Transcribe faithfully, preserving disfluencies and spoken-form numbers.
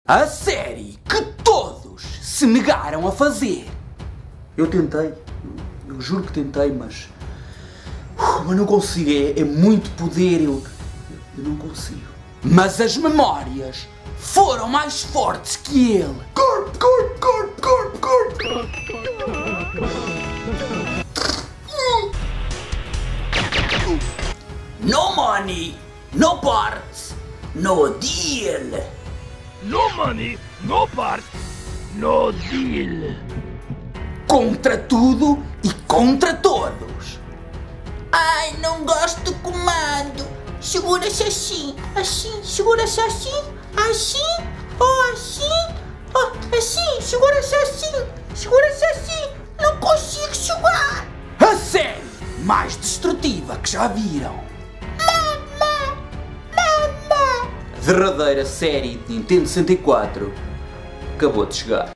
A série que todos se negaram a fazer. Eu tentei, eu, eu juro que tentei, mas... Mas não consigo, é, é muito poder, eu, eu não consigo. Mas as memórias foram mais fortes que ele. Corpo, corpo, corpo, corpo, corpo. No money, no parts, no deal. No money, no parts, no deal. Contra tudo e contra todos. Ai, não gosto do comando. Segura-se assim, assim, segura-se assim, assim, oh, assim, oh, assim, segura-se assim, segura-se assim. Não consigo segurar. A série mais destrutiva que já viram. Mamá, mamá. A derradeira série de Nintendo sessenta e quatro acabou de chegar.